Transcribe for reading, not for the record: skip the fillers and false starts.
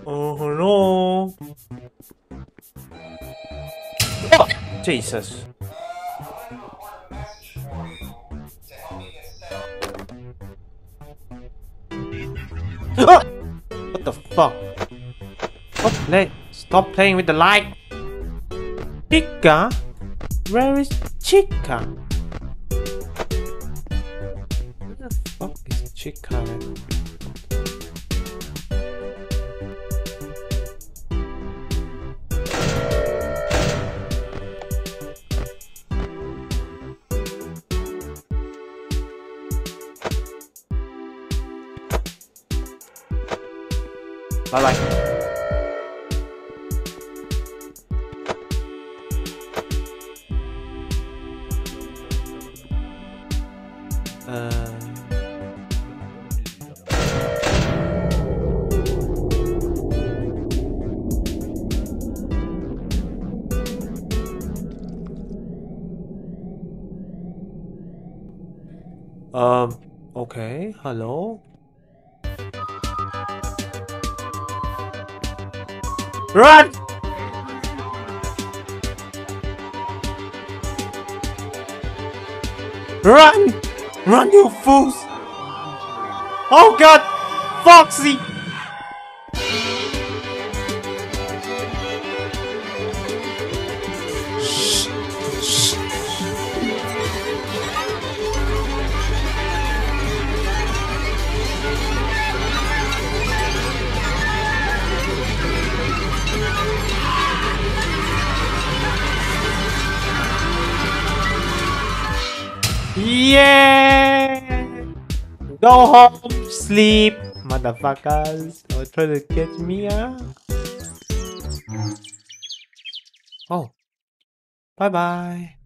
Oh no! Oh, Jesus! Ah! What the fuck? What? Stop playing with the light! Chica? Where is Chica? Where the fuck is Chica? Bye bye. Okay, hello? Run! Run! Run, you fools! Oh god! Foxy! Shh! Shh! Yeah! Go home, sleep, motherfuckers. Don't try to catch me, huh? Oh, bye bye.